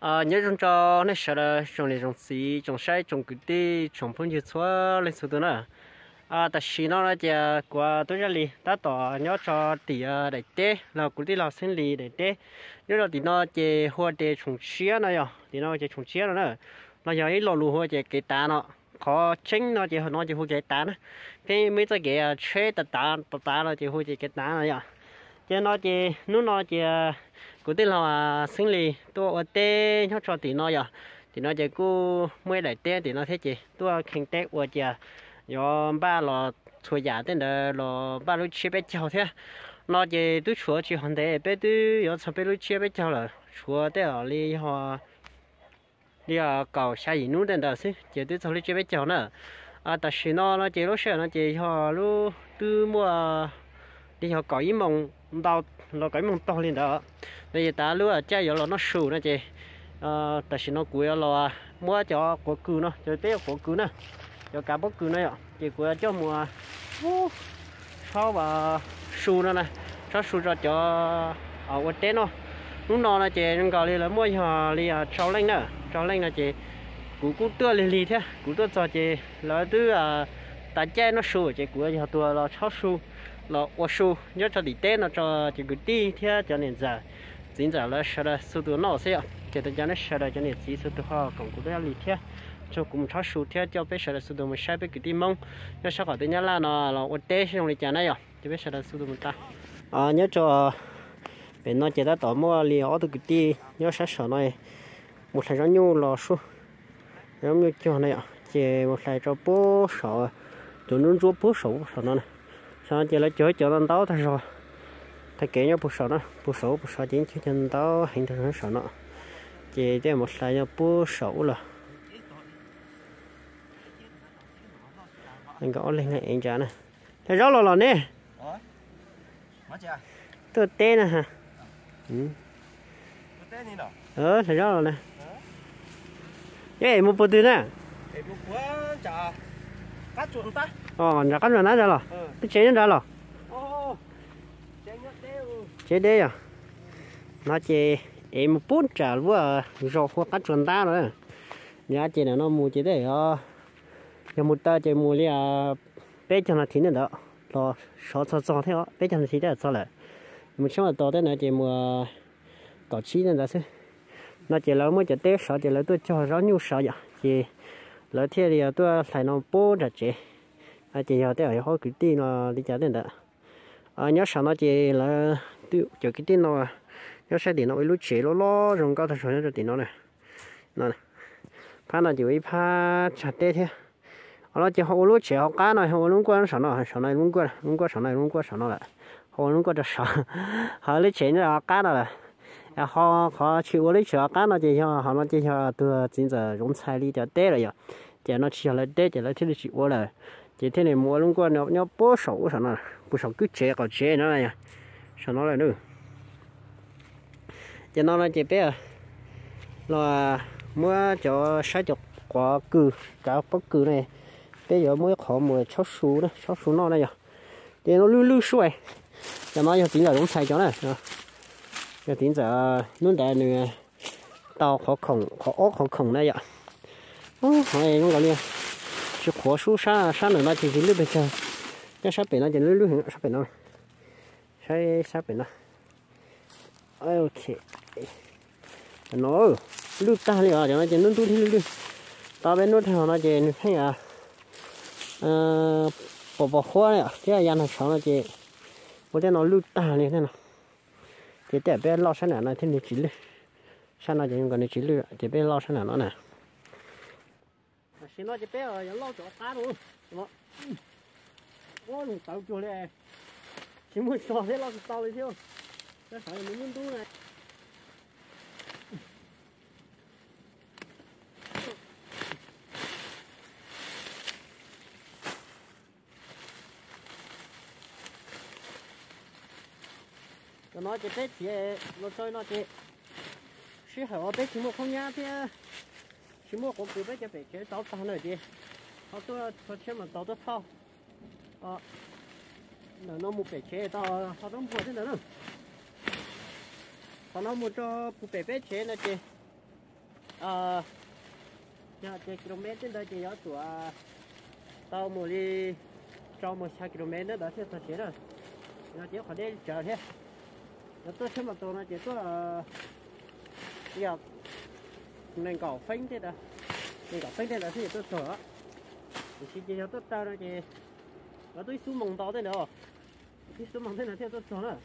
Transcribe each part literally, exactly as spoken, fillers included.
à nhớ trong cho nó sợ là trong này trong xí trong sai trong cái đi trong phong nhiệt xóa lên số đó nữa à ta xí nó là giờ qua tôi ra li ta tỏ nhớ cho tỷ đại tế là cũng đi làm sinh lý đại tế nhớ là tỷ nó chỉ hoa để trồng xía này à tỷ nó chỉ trồng xía nữa nó giờ ấy lò lù hoa chỉ cái tá nó khó tránh nó chỉ nó chỉ hoa cái tá nữa cái mấy cái cái chế tá tá tá nó chỉ hoa chỉ cái tá này à cho nó chỉ nó nó chỉ cụ thể là sinh lý tôi ở tê nó cho tí nó giờ thì nó chỉ cứ mới lại tê thì nó thế chị tôi khen tết ở giờ do ba lò chùa giả tên là lò ba lối chia bé cháu thế nó chỉ tôi chùa chỉ hoàn thế bé tôi có sao bé lối chia bé cháu là chùa thế ở đi họ đi ở cầu xa gìนู้tên đó xí chỉ tôi sao lối chia bé cháu nữa à tại vì nó nó chỉ lúc sau nó chỉ họ lúc tôi mua đi họ có ý mong đào nó cái mong to lên đó bây giờ ta lúc ở chơi giờ nó sù nó chị ờ tại sao nó cuối là mua cho quả cừu nó cho té quả cừu nó cho cả bắp cừu này ạ chị cuối cho mua sau và sù nó này cho sù cho cho ở quên té nó lúc nào là chị nó gọi là mua họ đi trâu lên nữa trâu lên là chị cú cú tua lì lì thế cú tua cho chị là thứ à ta chơi nó sù chị cuối giờ tua là cháu sù là ô su nhớ cho đi tên nó cho chỉ cái đi theo cho nên giờ chính giờ là sợ là số tuổi nó sẽ chỉ tôi cho nó sợ là cho nên chỉ số tuổi họ còn cũng đang đi theo cho cũng cháu su theo cho biết sợ là số tuổi mình sai biết cái đi mông nhớ sao khỏi tôi nhớ là nó là ô tê xong rồi cho nó rồi cho biết sợ là số tuổi mình ta à nhớ cho bên nó chỉ đã tỏ mua liền ở từ cái đi nhớ sẽ sợ này một thằng rắn nhu lò su giống như cho này ạ chỉ một thằng cho bố sợ tụi nó rúa bố sợ sợ nó này sao chỉ là chơi chơi lên tàu thôi rồi thay kể nhau bút sổ nó bút sổ bút sổ chính chứ trên tàu hình thành nó sổ nó chỉ để một sai nhau bút sổ là anh gõ lên này anh trả này thấy rõ là nè tôi tên nè hả ờ thấy rõ rồi nè cái một bút tiền nè ờ nhà cắt rồi nãy giờ rồi cái chế nó ra rồi chế đây à nó chế em một bún chả vừa rồi hoa cắt chuẩn ta rồi nhà chế này nó mua chế đây à nhà một ta chế mua liền bé cho nó thìn nữa rồi sáu sáu sáu thế đó bé cho nó thìn đấy sao lại một số là to thế này chế mua cỏ chí nên là thế nó chế là mới chế tết sáu chế là tôi cho rau nhu sáu vậy chế lỡ thế thì tôi phải nó bố ra chế à chế giờ tới ở họ cứ tin nó đi trả tiền đó à nhớ sao nó chế là tự cho cái tin nó nhớ sẽ tiền nó lúc chế nó lo rồi cao thật rồi nó tiền nó này này pha nó chỉ với pha chặt tê thế nó chỉ họ lúc chế họ cá này họ lúc qua nó sao nó sao này lúc qua lúc qua sao này lúc qua sao nó lại họ lúc qua cho sao họ lúc chế nó cá nó là họ họ chịu lúc chế cá nó chỉ cho họ nó chỉ cho từ chính giờ giống菜里cho tê rồi giờ nó chỉ là tê chỉ là thế là chịu rồi chỉ thế này mua lúc qua nó nó bó sầu sao nó bó sầu cứ chế còn chế nó này sao nó lại nữa cho nó là chế bé là mua cho sáu chục quả cừ cả bắp cừ này bây giờ mới khó mua sáu xu đó sáu xu nó này giờ thì nó lưu lưu xuôi cho nó giờ tính là đúng sai cho này giờ tính giờ nó đại nữa tao khó khổng khó ốc khó khổng này vậy ô hỏi nó gọi liền chỉ khó su sa sa nữa nó chỉ chỉ lưu bây giờ cái sa biển nó chỉ lưu lưu hình sa biển nó sai sa biển nó ok nó lưu ta liền à cho nó chỉ lưu tu thì lưu tao bên nó theo nó chỉ thấy à bỏ bỏ hoa này cái nhà nó sống nó chỉ một cái nó lưu ta liền thế nào thì để bên lo sang này nó thì chỉ lưu sang nó chỉ còn chỉ lưu thì bên lo sang này nó nè xin nó chỉ bé ở lâu chỗ cá luôn, nó, ô lùng tàu chuột này, chỉ muốn sò thế lo tàu đi theo, cái sò này muốn tu này, nó chỉ bé chỉ nó chơi nó chỉ, chỉ hỏi bé chỉ một không nhá thế. chỉ mua có cứ bây giờ phải chế tàu tàu này đi, họ tôi tôi chế mà tàu tôi tàu, ờ, nó mua phải chế tàu họ don't mua thế nào nữa, họ nó mua cho phụ bể chế này chị, ờ nhà chỉ km trên đây chỉ có tuổi tàu một đi trong một hai km nữa đó thì thật chế rồi nhà chỉ có đi chờ thế nó tôi xem một tàu nó chỉ có giờ mình có phanh thế đó mình có phanh thế là thì tôi sợ thì chỉ chỉ cho tôi tao nó chỉ nó tôi xuống mông tàu thế nào cái xuống mông thế nào thì tôi sợ nữa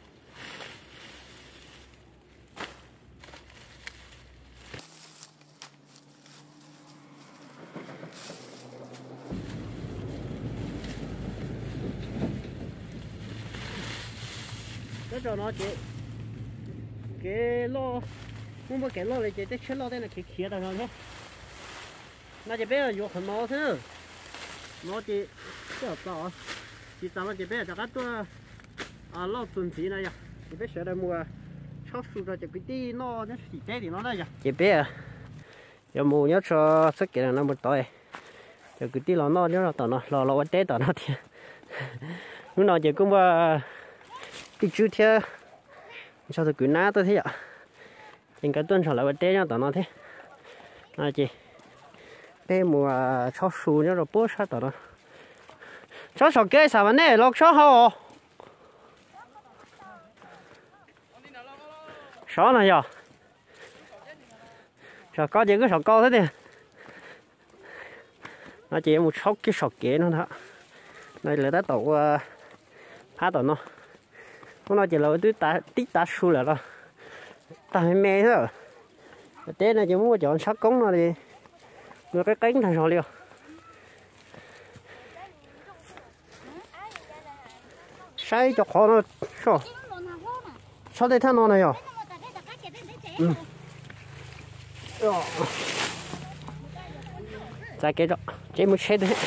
cái trò nó chỉ cái lo không có cái lo này chỉ cái lo đây là cái kia đó thôi nó chỉ biết là dùng phần máu thôi nó chỉ rất to chỉ sao nó chỉ biết cho các tôi à lo tuần gì này chỉ biết sửa đây mua cháo su rồi chỉ biết đi nó nó chỉ thế thì nó đây chỉ biết à giờ mua nhớ cho sức cái này nó một tuổi giờ cứ đi lo nó nhớ là tao nó lo lo tết tao nó thì lúc nào chỉ cũng vào đi chú theo sao tôi cứ ná tôi thế ạ trên cái tuần sau lại vật tết nhau tao nó thế à chị bé mùa chó su nhớ rồi bố sao tao nó chó sọc cái sao mà nè lọc chó hao chó này giờ chó có gì cứ sọc co thế đi nó chỉ một sọc cái sọc kế nó đó đây là đã tổ phá tổ nó không nói chỉ là tôi ta tích ta su là đó ta hay mê thôi tết này chỉ muốn chọn sắc cống nó đi người cái cánh thành rồi liều sai cho khó nó sao sao đây thằng nó này à ừ ra cái đó chế một xe đấy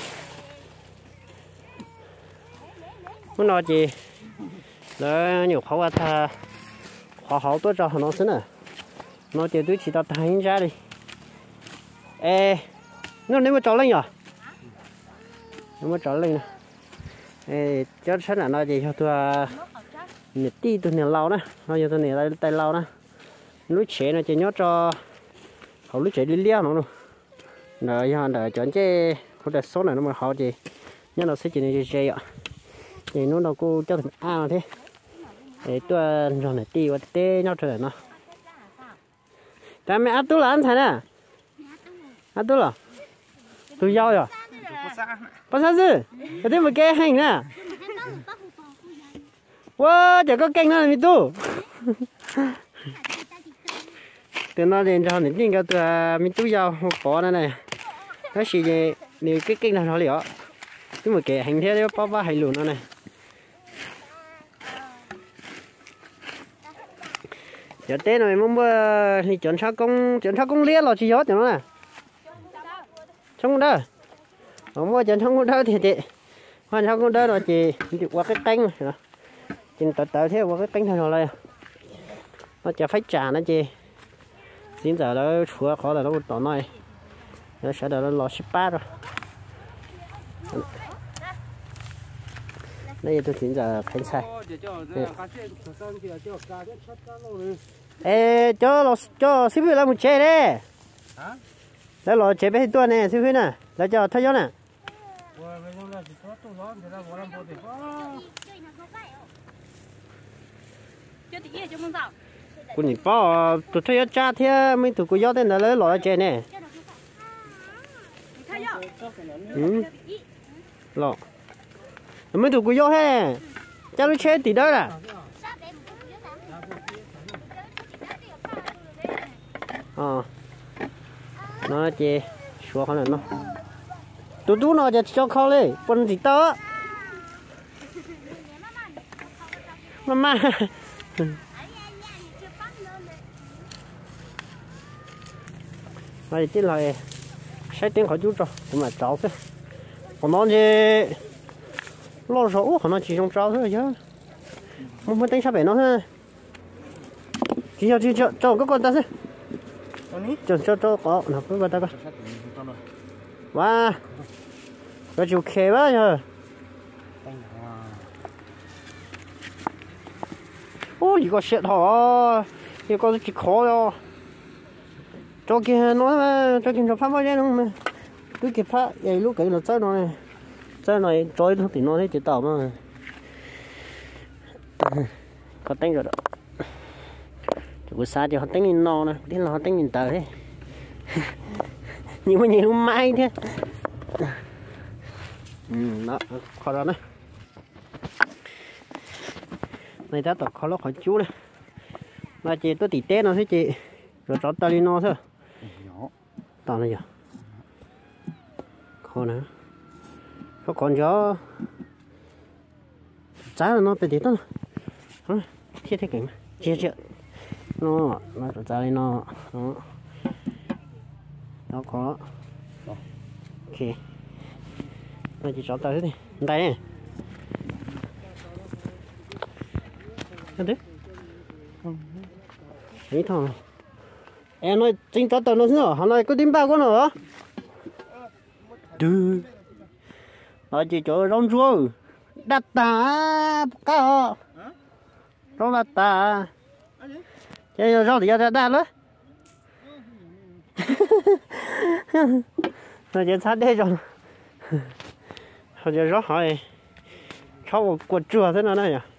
muốn nói gì là nhiều khó ta khó khó tôi cho nó xí nữa nó chỉ tôi chỉ tao thay ra đi ê nó nếu mà trò lên à nếu mà trò lên ê cho sách là nói gì cho tôi nhiệt ti tôi nhiệt lâu đó nói cho tôi nhiệt tay tay lâu đó lúc chế nó chỉ nhớ cho họ lúc chế đi lia nó luôn rồi giờ đợi chọn chế không đặt số này nó mà họ gì nhớ nó sẽ chỉ này chơi ạ thì nó đâu cô cho thằng a thế để tôi rồi này ti và tê nhau trời nó ta mẹ ăn tú là ăn thế nè ăn tú là tôi giao rồi có sao chứ có thêm một cái hành nè wow chỉ có canh nữa là tu từ nó lên cho nên cái từ mình tu giao có này này nó chỉ về nếu cái canh nào nó liệu cái một cái hành thế đấy bao bao hành luôn nó này giờ tết này muốn thì chọn sao công chọn sao công liệt là chỉ gió cho nó nè trong đó không mua chọn trong đó thì thì hoàn sao công đó rồi chỉ qua cái canh rồi chỉ tự tự thế qua cái canh thôi rồi nó chỉ phải trả nó chỉ hiện giờ nó chua khó là nó tỏ này nó sẽ là nó lò ship rồi đây tôi hiện giờ khen sai ê cho lò cho ship là một chế đấy đấy lò chế bé tuần này ship nè là cho thay gió nè cô nhìn bao tụi thay cha thế mấy tụi cô gió tên là lấy lò chế nè ừ lò mấy tụi cô gió he cha nó chế tí đó là ờ nó chế xóa con này nó tụi tụi nóจะcho khó lên phần gì đó mama này chỉ là sai tiếng khỏi chú cho cũng là cháu thôi còn nó gì lo rõ còn nó chỉ trong cháu thôi chứ không phải tính sao vậy nó ha chỉ cho chỉ cho cho các con ta xem cho cho cho có nào cứ vào ta coi wow cái chú khé quá nhờ ôi 이거 shit hả 이거 chỉ khó rồi cho kia nói mà cho kia cho phát bao nhiêu không mà cứ kịp phát vậy lúc cái là chơi nó này chơi này trôi thì nó đấy chỉ tàu mà có tính rồi đó buổi sáng thì họ tính nhìn nó này đến là họ tính nhìn tờ đấy nhưng mà nhìn lúc mai thế ừ đó khó rồi đấy này ta tập khó lắm khỏi chú này mà chị tôi tỉ tết nó thế chị rồi cho ta đi nó thôi tao này giờ khó nữa có còn gió trái là nó bị tít đó hả thiết thế cảnh chia chia nó nó cho trái nó nó nó có ok nó chỉ cho ta thế này đây này cái đấy ấy thôi em nói chính tao tao nó nữa hôm nay có tìm ba con nữa từ nó chỉ cho rong rua đặt ta cá họ rong đặt ta chơi rong thì ra đa nữa nó chỉ sát đây rồi họ chỉ rong hỏi cháu quật chùa thế nào đây à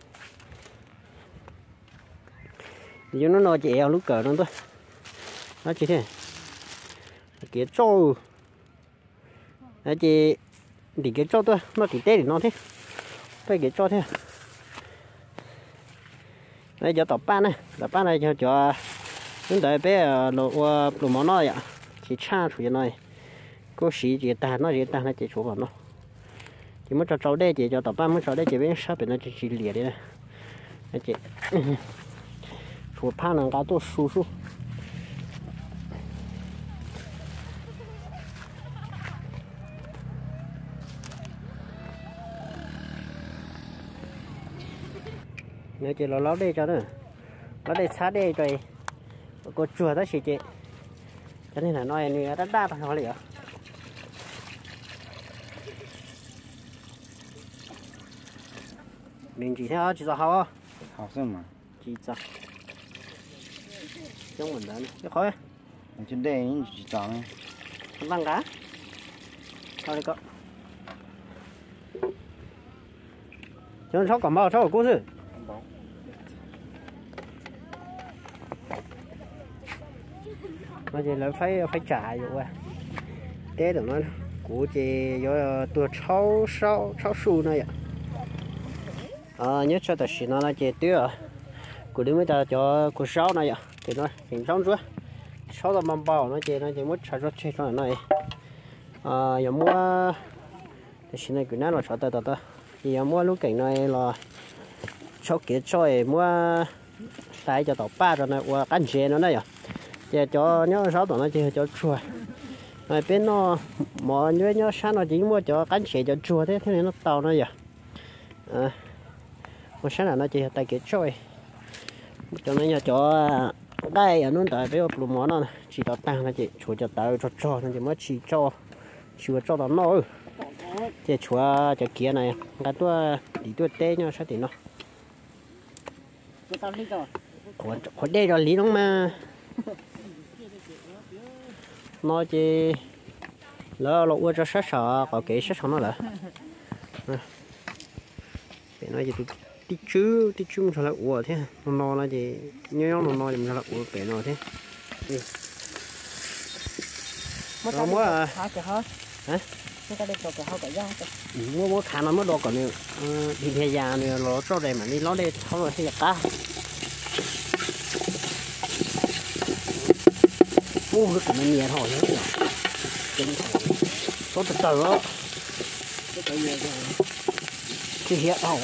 giờ nó nói chị eo lúc cỡ nó thôi nó chỉ thế kia trâu nó chỉ thì cái trâu thôi nó chỉ tê để nó thế cái cái trâu thế đây giờ tập ban này tập ban này cho cho những đại bé lộ lộ món nó vậy chỉ cha chủ này có sĩ chỉ ta nó chỉ ta nó chỉ chủ vào nó chỉ muốn cho trâu đây chỉ cho tập ban muốn trâu đây chỉ bên sát bên nó chỉ chỉ lìa đấy này chị chủ pan nó cả tôi su su nếu chị lo lót đây cho nữa lót đây sát đây rồi có chùa đó chị chị cho nên là nói người ta đa bằng nó liền mình chỉ theo chỉ cho học học xem mà chỉ cho trong mình đó cái khói trên đây chỉ cho này lăng cá thôi đi cậu cho nó cảm bao cháu cố sự mà chỉ là phải phải trả rồi à té được nó của chị do tua cháu sáu sáu xu này ạ à nhớ cho ta xin nó là chị tiêu của đứa mới ta cho của sáu này ạ thì nó hình sáu rưỡi sáu là mầm bao nó chị nó chỉ muốn trả rất chơi cho này à giờ mua thì xin này cứ nói là sáu tờ tờ tờ thì giờ mua lúc cảnh này là sáu kia chơi mua tại cho tàu ba rồi này qua cắn xe nó này à giờ cho nhớ sáu tàu nó chỉ cho chua này bên nó mò nhớ nhớ sáng nó chỉ mua cho cắn xe cho chua thế thế này nó tàu nó vậy à một sáng là nó chỉ tại kia chơi cho nên nhà cho đây ở nó tại bây giờ món nó chỉ tao tăng là chị chủ cho tao cho cho nó chỉ mới chỉ cho chưa cho tao nó chị chúa cho kia này cái tôi đi tôi tê nhau sao thì nó có có đây rồi lý nó mà nó chỉ lỡ lỡ cho sát sợ có cái sát sợ nó là để nói gì tôi tí chứ tí chứ mình là ủa thế nó nó là gì nhớ nó nó mình là ủa bể nó thế nó mua à hả mua mua khá nó mới đồ còn nữa đi theo già nữa nó cho đây mà đi nó đây không rồi thì cá mua cái cái này thôi nhá có từ từ đó thì hiện hổ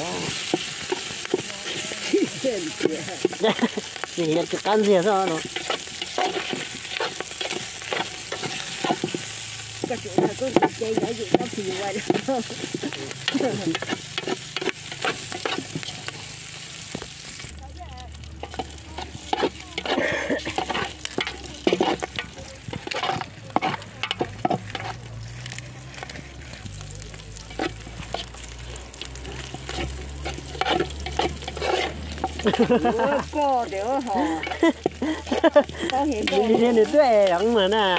thì hiện cái căn gì sao nó cái chỗ này có cái chơi nhỏ gì nó thì ngoài đó có đều hả có hiện đi lên được tuổi đóng mà nè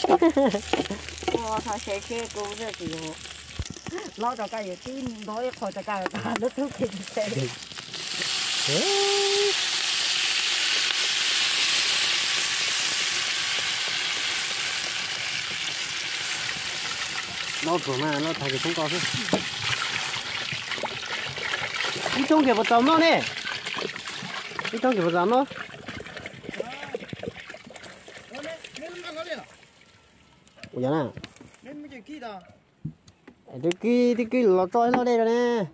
cô thằng sẽ xe cô rất nhiều lo cho cái gì tin nói khỏi cho cái ta nó thức thì sẽ nó thua mà nó thay cái không có chứ đi trong cái vật tàu nó nè đi trong cái vật tàu nó ủa vậy nè cái cái cái cái lọt trôi nó đây rồi nè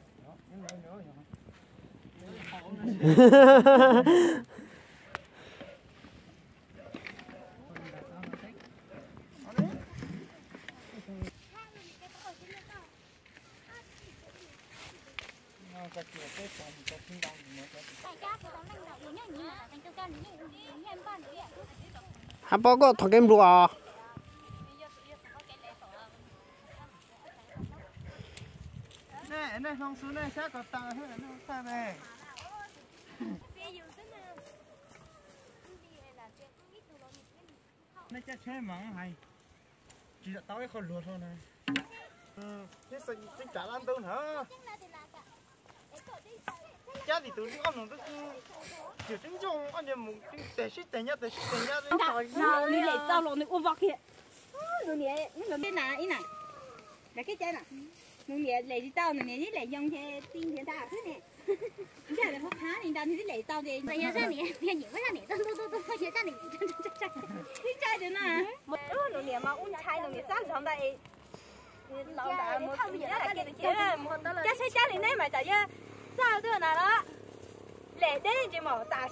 à bao có thằng em rùa nè nè không xuống nè sát có tao hết nó sao nè nè chắc chơi mắng hay chỉ là tao cái con lúa thôi này ừ cái sự chính trả ăn đâu hả cha thì tụi nó nó kiểu chính trong anh em một cái tệ shit tệ nhất tệ shit tệ nhất nào đi lấy tao rồi đi uống vạc kia rồi nè nó cái nào ý này là cái trái này nó nè lấy tao nè nè lấy dùng thế tin thế ta thế nè cái này nó khá nên tao thì lấy tao thì bây giờ ra nè bây giờ mới ra nè tao tao tao bây giờ ra nè cái trái đấy nè một nó nè mà uống trái nó nè sáng sáng đây lão đã một cái gì đó cái cái cái trái trái này mà tại sao sao thế nào đó lấy đấy chứ mà ta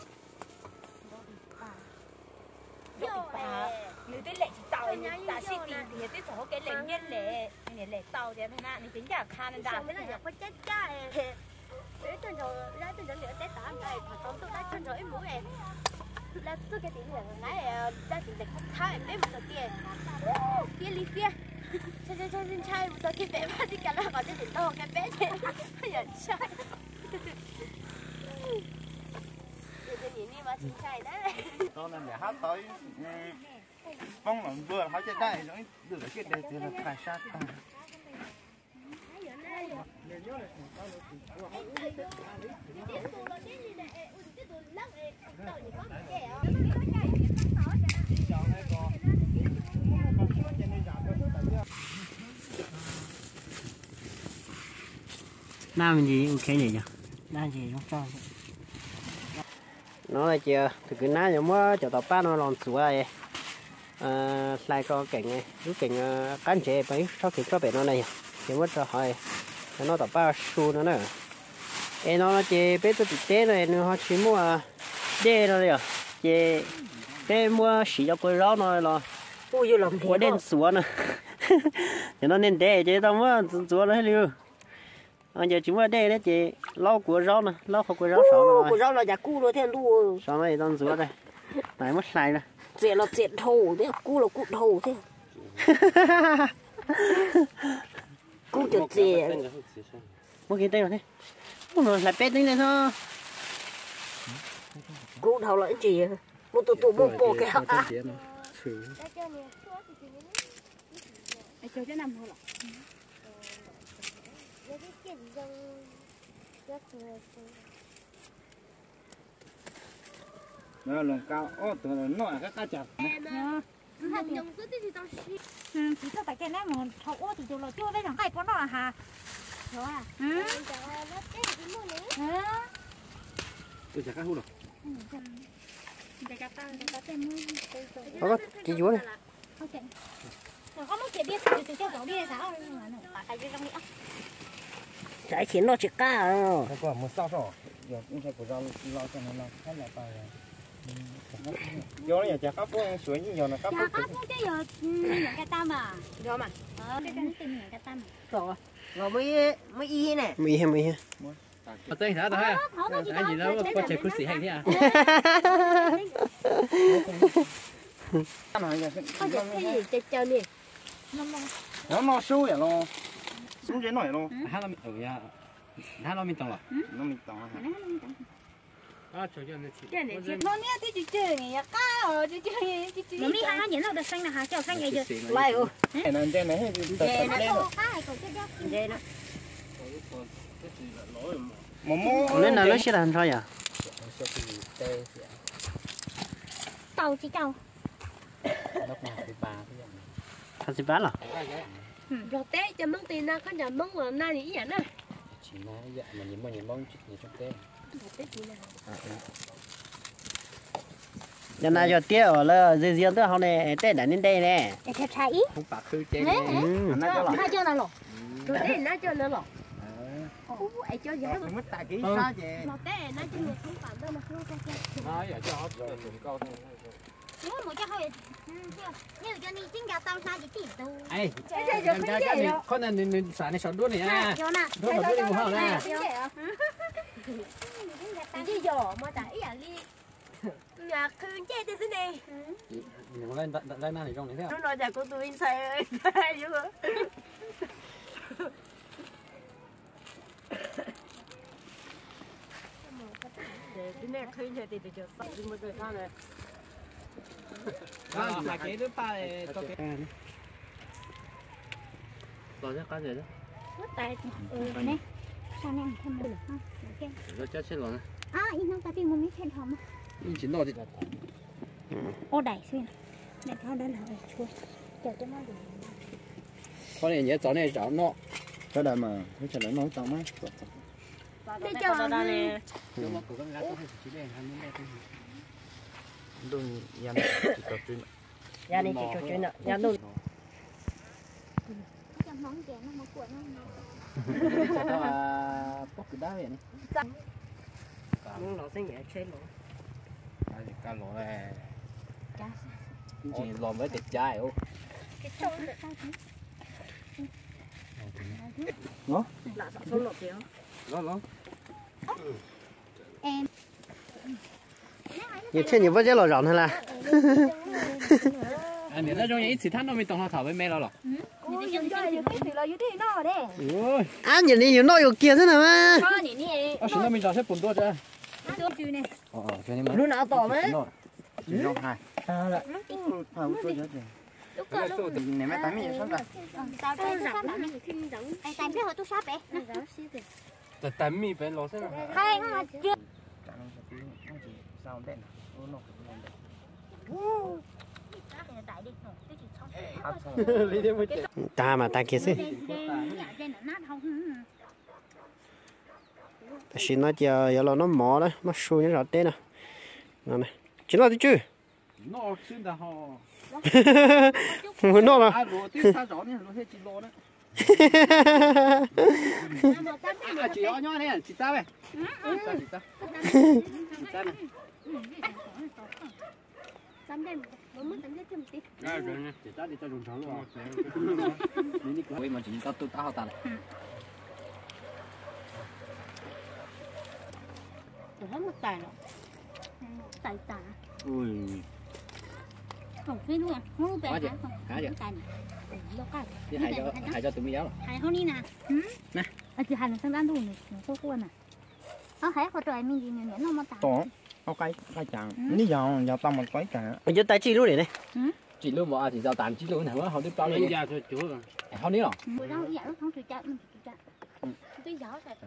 nếu tôi lấy tàu ta sẽ tìm thì tôi phải cái lấy nhân lấy này lấy tàu thì thế nào thì tính ra khá nên đã thế này có chết cha để tôi rồi ra tôi rồi lựa té tao này mà tao tôi đã chân rồi em muốn em là tôi cái tiền là ngay đã tiền để không thay em đem một tiền tiền lý tiền chơi chơi chơi chơi chơi một cái bé mà đi cả là có cái tiền to cái bé chơi bây giờ chơi tôi nhìn đi mà chơi chơi đấy tôi là để hát tới phong lòng vừa hát chơi đây nó được cái đây thì là phải sát ta nam gì ok nhỉ nhỉ đang gì nó cho nó là chưa từ cái ná giống quá cho tao ba nó làm sủa ấy à lại có cảnh này lúc cảnh cán chế mấy sau khi cho bé nó này thì mất cho hỏi nó tao ba xu nó nữa em nó chế bé tôi chế này nó họ chỉ mua đê nó rồi chế bé mua xí cho cái rau nó là ui làm của đen sủa nữa thì nó nên đê chế tao mua sủa nó hết luôn anh giờ chúng ta đây đấy chị lau của rau nè lau không của rau sọ của rau là giả cu rồi thêm đu sọ này đang rửa đây này mất sai nè dễ là dễ thầu thế cu là cu thầu thế cu kiểu dễ mua cái tên rồi thế mua rồi lại bé tính này thôi cu thầu là cái gì mua tụ tụ mua bộ cái hả cho cái nằm thôi nó là cao ô từ nó là các cá chạch ừ chỉ cho tại cái này mà thầu ô thì rồi chưa biết rằng cái con đó là hà rồi à ừ tôi chả cá hút đâu có chị chúa này có một chuyện biết thì cho cháu đi sao trái khiến nó chỉ cá rồi cái quả một sao rồi giờ cũng phải của rau rau cho nó làm hết là tài vô này chả cá bố suối như nhiều là cá bố có một cái giờ những cái tam mà rồi mà ờ cái cái tìm những cái tam rồi rồi mới mới y nè mì hay mì hay ở đây sao thôi cái gì đó có chơi cút xì hay thế à có cái gì chơi chơi đi nó nó sâu vậy lo xuống dưới nổi lo hai mươi ừ ya hai mươi tông rồi nó mình tỏ À, cho cho nó Cái này chị nó nghe thì chị chơi này cá ở chị chơi chị chơi. nó mi hai nhẫn đâu được xanh là hà cho xanh này chứ lại ừ cái này trên này thì tập nó lên to cá này còn chết đó vậy đó mà mua nên là nó sẽ làm sao vậy tàu chỉ tàu thật sự bán à Rồi té cho món tiền na có nhà món mà na thì vậy nè. chỉ nói dạ mà nhìn bao nhìn bao nhìn trong tên giờ này giờ tiếc ở là dây riêng tôi hôm nay tết đã đến đây nè để theo trái ý không bạc khư trên ừ hai chưa nào lỏ Rồi té na cho nó lọ. Ú ai cho vậy đó. mất tại kỹ sao chị Rồi té na cho người không phạm đâu mà không cho cho. nói giờ cho họ rồi dùng câu thôi nếu mà cho thôi như cho ni chính gà tàu sao chỉ tìm tu ấy em cha cái này con này nên xả này sọt đuôi này à cho nè đuôi mà đuôi đi mua hàng nè Chứ giò mà tại à đi. Nhà khương chơi tới dưới này. mình lên lên này trong này thế Nó nói nhà của tôi sai ơi, sai dữ hả? Để cái này khương chơi thì được sao nhưng mà cái sao này. à mà cái đứa ba này có cái rồi chắc cái gì đó mất tay ừ nè sao nè thêm được không ok rồi chắc chết rồi à in không ta tìm một miếng thêm hòm in chỉ nói thì ô đẩy xuyên để theo đó là chua chờ cho nó được con này nhớ cháu này cháu nọ cái này mà cái chuyện nó tao má Để cho nó nhưng mà con gái có hay chỉ để hai miếng đây đừng dàn chỉ tập trung nhà này chỉ cho chuyện nè nhà đâu cho món chè nó mà cuộn nó cho tao à bóc cái đá vậy này muốn nó sẽ nhẹ chết luôn cá lỗ này chỉ lòm với thịt chai ô cái trâu nó là sao số lột gì không nó nó em nhiều thế nhiều vấn đề lo rộng hay là anh để nó trong những ít thắt nó mới tổng hợp thảo với mẹ nó rồi ôi giờ chơi giờ cái gì là giờ đi nó đấy ôi à nhìn đi nhiều nói nhiều kia thế nào mà có nhỉ nhỉ à chúng nó mình chọn xếp bún đua chưa tôi chữ này ờ ờ cho nên mà lúc nào tỏ mấy chỉ nó hai à là không tôi nhớ gì này mấy tám mươi sao cả tao đây tôi sắp bạn ai tay biết hồi tôi sắp đấy tại tại mi bên lò xem nào hai ngon chưa sao đen nó tại đi cái gì xong lấy thêm một chén ta mà ta kia xí trên nó nát không ta xin nó chờ giờ là nó mỏ đấy nó xui nó rõ tê nè nè này chỉ nó đi chứ nó xuyên đã họ nó là à lúa tiếp sao rõ này lúa hết chỉ lúa đấy à chỉ nhỏ nhỏ này chỉ ta vậy sao chỉ ta chỉ ta này Tắm đây, nó mất tắm cho tí. à rồi nè chỉ ta đi cho dùng trắng luôn đi đi quay mà chỉ tao tao tao ta này Tôi hết một tài rồi. Tài tả. ui không biết luôn à không biết hả hả vậy tài nó cái đi hai cho hai cho tụi mình giáo rồi hai hôm đi nè nè à chỉ hai lần sang đan thôi nó số quân à nó hay có trời mình gì nhiều nó mà tả to có cái cái chẳng lý do do tao một cái cả bây giờ tay chi luôn này chỉ luôn mà thì giao tàn chỉ luôn nào họ tiếp bao nhiêu giờ thôi chú rồi họ đi rồi bữa đó dạ nó không chịu chạy mình chịu chạy tôi gió rồi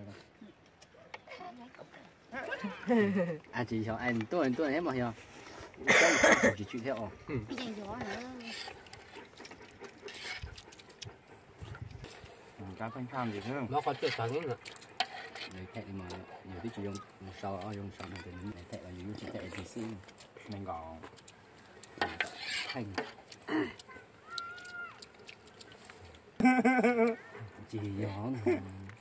à chỉ cho anh tôi anh tôi hết mà hiểu chỉ chịu theo bây giờ gió nữa cá thanh tham gì thế không nó có chuyện sáng nữa lấy thẻ mà nhiều cái chỉ dùng sau ở dùng sau này thì mình lấy thẻ là những chỉ thẻ thì xin mình có thành chỉ gió này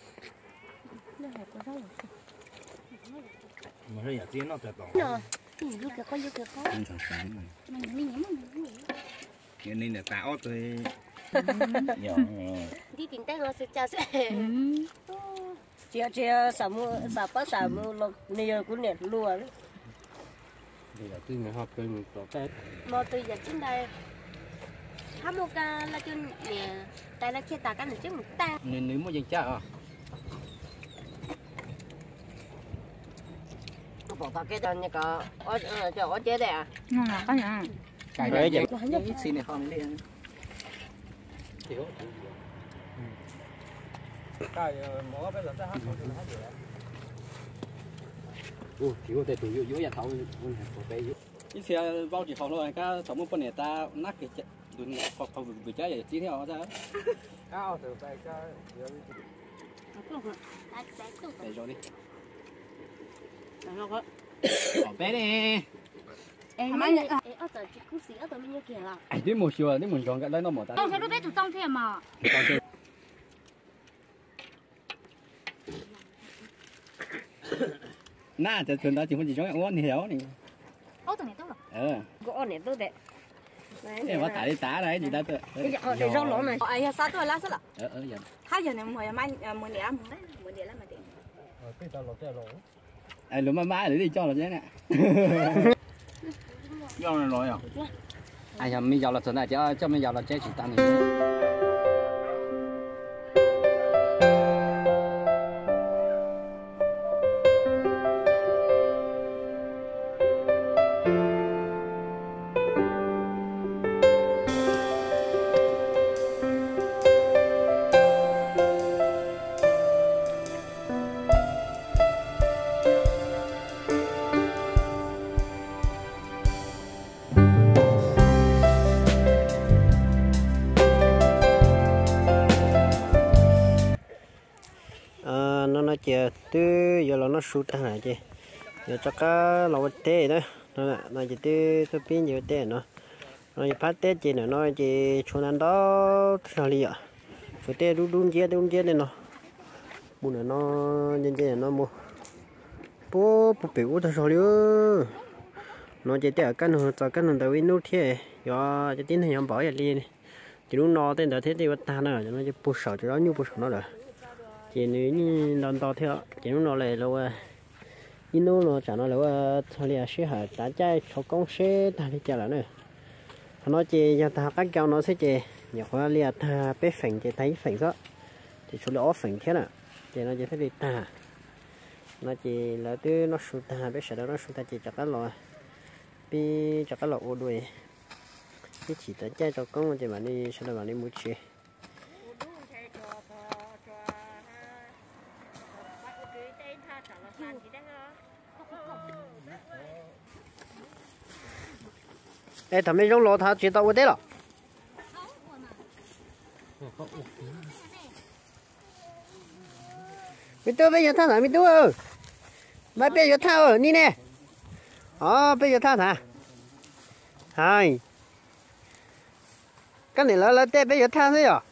mà đây là tiếng nó tuyệt vời Rồi. Vô kìa con, vô kìa con. không chẳng sáng mình mình nhắm mình cho nên là tao tôi nhỏ Đi tìm tay nó sẽ chào sẽ. Chia chia sắm sắm bắt sắm lộc nhiều cũng nè luôn. bây giờ tôi mới học tôi mình có tết Mà tôi giờ trên đây. Hám một ca là chân nè. Tại là khi ta cái này chứ một ta. nên nếu mà dành cha à bỏ tao cái cho như cái ở cho ở chế đây à ngon à có nhở cái này vậy ít xin này không đi thiếu cái mỗi bây giờ ta hát không được hát gì ủa thiếu thì tụi yếu nhà thầu quân hàng của tây ít xe bao chỉ phòng thôi cái tổng một phần này ta nát cái đừng phòng phòng bị cháy vậy chỉ theo ra cao từ tay cái để rồi đi nó có bỏ bé đi em mà nhỉ ở tờ chỉ cú xí ở tờ mình như kia là ai đi một chiều đi mình chọn cái đấy nó một ta trong thế lúc đấy tụi trong thế mà naจะชวนเราจิ๋วมันจิ๋วอ้วนเหนียวนี่ ô tụi này tốt rồi เออ có này tôi đấy เอ้ว่าตาดิตาอะไรจิตาตัว để rau lỗ này ai sao tôi lá sao là เออเอออย่าง hai giờ này mười mai mười đĩa mười đĩa là mà tiền cái tao lột cái lỗ ไอ้หลุมมาหรือดิจ่อเราใช่ไหมจ่อเราอ่ะไอ้ยังไม่จ่อเราสนใจจ่อจ่อไม่จ่อเราเจ๊จิตตังนี่ nó chờ từ giờ là nó sụt thằng này chứ giờ cho cá lẩu tê đó nó là nó chỉ từ từ pin nhiều tê nó nó chỉ phát tê chỉ nó chỉ chuồn ăn đó sao đi à số tê đun đun chia đun chia này nó mua nó nhân chia nó mua bố bố biểu thật sao nữa nó chỉ tê ở căn hồ cho căn hồ đầu in nút thế giờ chỉ tin thằng bỏ vậy đi chỉ lúc nó tên đó thế thì bắt ta nữa nó chỉ bù sầu cho nó như bù sầu nó rồi chỉ nếu như lần đầu theo chỉ nó lại lâu in nó nó trả nó lâu thôi là sẽ hở trả trái cho công sẽ ta đi trả lại nữa nó chỉ cho ta các cháu nó sẽ chỉ nhiều quá là ta bé phẳng chỉ thấy phẳng đó thì số lượng phẳng thế nào chỉ nó chỉ phải đi ta nó chỉ là từ nó sụt ta bé sợ nó sụt ta chỉ cho cái lò bi cho cái lò ô đuôi cái chỉ tới trái cho công thì bạn đi sau đó bạn đi mua chi ê thằng mấy giống lò thà chỉ tao ở đây rồi mấy đứa bây giờ thà mấy đứa ơi mấy bây giờ thà ở đi nè ờ bây giờ thà thà hai cái này là là tê bây giờ thà thôi à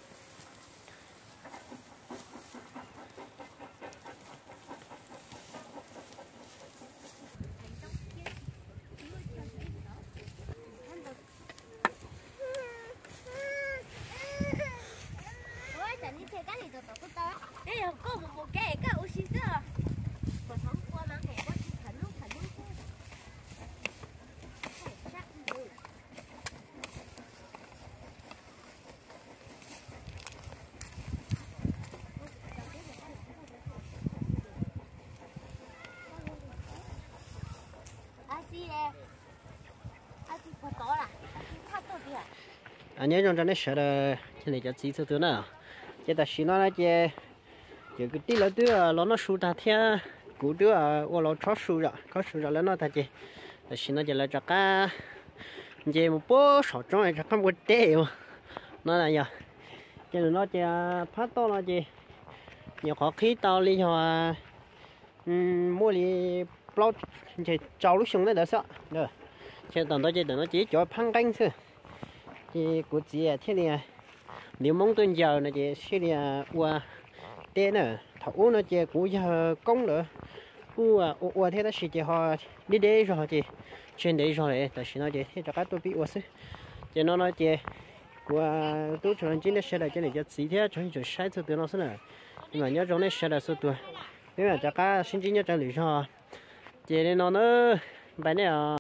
anh nhớ trong trong này sợ là cái này cho chỉ số thứ nào cái ta xí nó là cái cái cái tí là thứ nó nó sụt ta theo cú thứ ở nó chó sụt rồi có sụt rồi nó ta chỉ ta xí nó chỉ là cho cá chỉ một bó sọt trong này cho cá một té nó là gì cho nên nó chỉ phát to nó chỉ nhiều khó khí tao đi cho mua đi bao chỉ trâu lúc xuống đấy đó sợ được cho tao đó chỉ tao nó chỉ cho phăng canh thôi thì cụ chỉ thế này nếu mong tôi giờ này chỉ thế này qua tên nữa thấu nó chỉ cụ giờ công nữa cụ qua thế đó chỉ họ đi đây rồi chị trên đấy rồi đấy tại sao nó chỉ thế cho các tôi bị qua sức cho nó nói chỉ qua tôi cho nên chỉ là sẽ là cái này cho chỉ thế cho nên sai số tiền nó sẽ là nhưng mà nhớ trong này sẽ là số tuổi nếu mà cho các sinh viên nhớ trả lời cho chị nên nó nữa bài này à